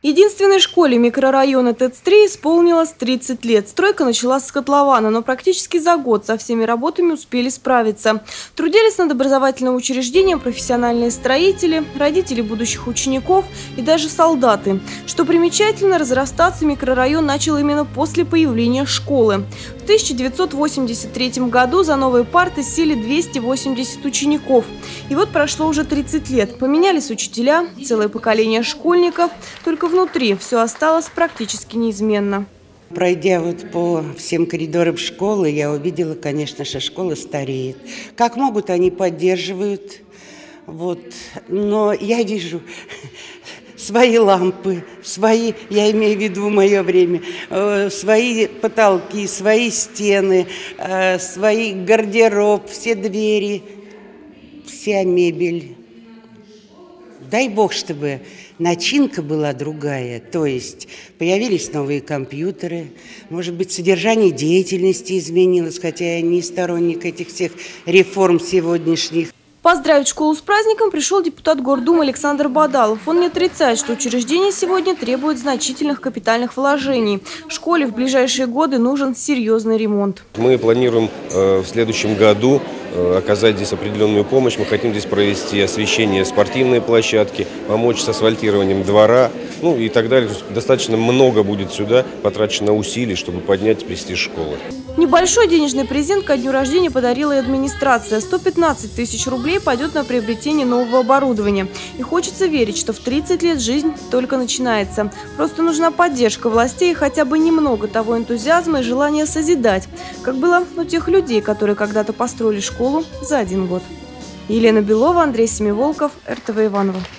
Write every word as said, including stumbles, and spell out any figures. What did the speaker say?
Единственной школе микрорайона ТЭЦ-три исполнилось тридцать лет. Стройка началась с котлована, но практически за год со всеми работами успели справиться. Трудились над образовательным учреждением профессиональные строители, родители будущих учеников и даже солдаты. Что примечательно, разрастаться микрорайон начал именно после появления школы. В тысяча девятьсот восемьдесят третьем году за новые парты сели двести восемьдесят учеников. И вот прошло уже тридцать лет. Поменялись учителя, целое поколение школьников. Только внутри все осталось практически неизменно. Пройдя вот по всем коридорам школы, я увидела, конечно, что школа стареет. Как могут, они поддерживают. Вот. Но я вижу свои лампы, свои, я имею в виду мое время, свои потолки, свои стены, свои гардероб, все двери, вся мебель. Дай Бог, чтобы начинка была другая, то есть появились новые компьютеры, может быть, содержание деятельности изменилось, хотя я не сторонник этих всех реформ сегодняшних. Поздравить школу с праздником пришел депутат Гордумы Александр Бадалов. Он не отрицает, что учреждение сегодня требует значительных капитальных вложений. Школе в ближайшие годы нужен серьезный ремонт. Мы планируем э, в следующем году э, оказать здесь определенную помощь. Мы хотим здесь провести освещение спортивной площадки, помочь с асфальтированием двора, ну и так далее. Достаточно много будет сюда потрачено усилий, чтобы поднять престиж школы. Небольшой денежный презент ко дню рождения подарила и администрация. сто пятнадцать тысяч рублей пойдет на приобретение нового оборудования. И хочется верить, что в тридцать лет жизнь только начинается. Просто нужна поддержка властей и хотя бы немного того энтузиазма и желания созидать, как было у тех людей, которые когда-то построили школу за один год. Елена Белова, Андрей Семиволков, эр тэ вэ Иваново.